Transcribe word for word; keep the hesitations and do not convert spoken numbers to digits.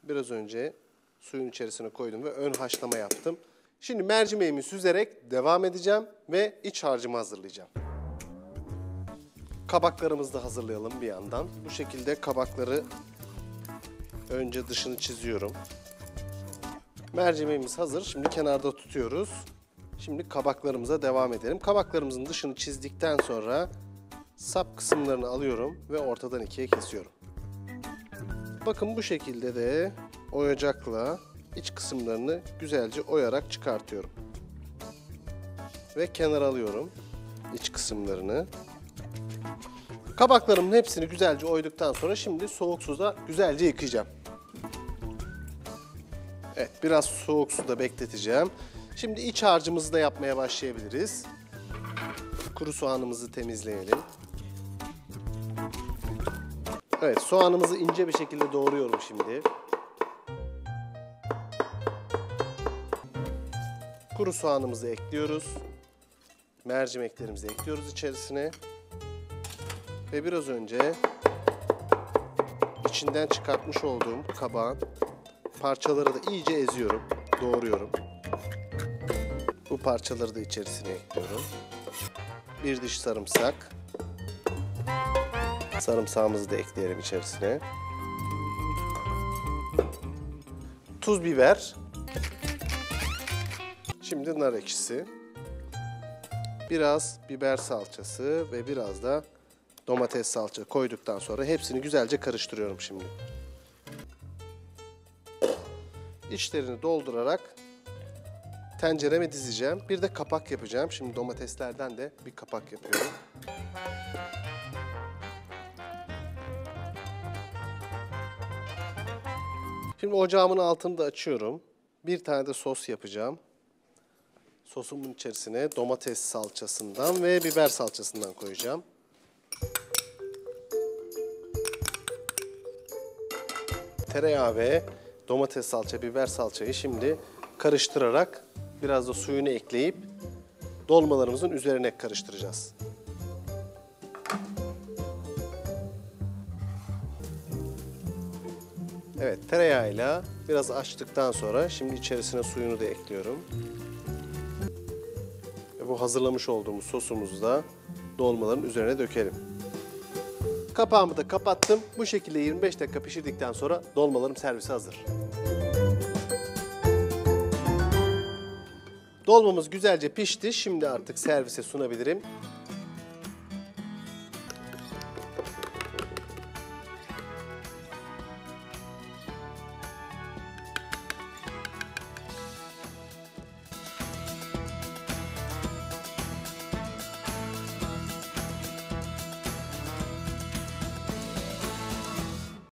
biraz önce suyun içerisine koydum ve ön haşlama yaptım. Şimdi mercimeğimi süzerek devam edeceğim ve iç harcımı hazırlayacağım. Kabaklarımızı da hazırlayalım bir yandan. Bu şekilde kabakları önce dışını çiziyorum. Mercimeğimiz hazır. Şimdi kenarda tutuyoruz. Şimdi kabaklarımıza devam edelim. Kabaklarımızın dışını çizdikten sonra sap kısımlarını alıyorum ve ortadan ikiye kesiyorum. Bakın bu şekilde de oyacakla iç kısımlarını güzelce oyarak çıkartıyorum. Ve kenara alıyorum iç kısımlarını. Kabaklarımın hepsini güzelce oyduktan sonra şimdi soğuk suda güzelce yıkayacağım. Evet, biraz soğuk suda bekleteceğim. Şimdi iç harcımızı da yapmaya başlayabiliriz. Kuru soğanımızı temizleyelim. Evet, soğanımızı ince bir şekilde doğruyorum şimdi. Kuru soğanımızı ekliyoruz. Mercimeklerimizi ekliyoruz içerisine. Ve biraz önce içinden çıkartmış olduğum kabağın parçaları da iyice eziyorum, doğruyorum. Bu parçaları da içerisine ekliyorum. Bir diş sarımsak. Sarımsağımızı da ekleyelim içerisine. Tuz, biber. Şimdi nar ekşisi. Biraz biber salçası ve biraz da domates salça koyduktan sonra hepsini güzelce karıştırıyorum şimdi. İçlerini doldurarak tencereme dizeceğim. Bir de kapak yapacağım. Şimdi domateslerden de bir kapak yapıyorum. Şimdi ocağımın altını da açıyorum. Bir tane de sos yapacağım. Sosumun içerisine domates salçasından ve biber salçasından koyacağım. Tereyağı ve domates salça, biber salçayı şimdi karıştırarak biraz da suyunu ekleyip dolmalarımızın üzerine karıştıracağız. Evet, tereyağıyla biraz açtıktan sonra şimdi içerisine suyunu da ekliyorum. Ve bu hazırlamış olduğumuz sosumuzu da dolmaların üzerine dökelim. Kapağımı da kapattım. Bu şekilde yirmi beş dakika pişirdikten sonra dolmalarım servise hazır. Dolmamız güzelce pişti. Şimdi artık servise sunabilirim.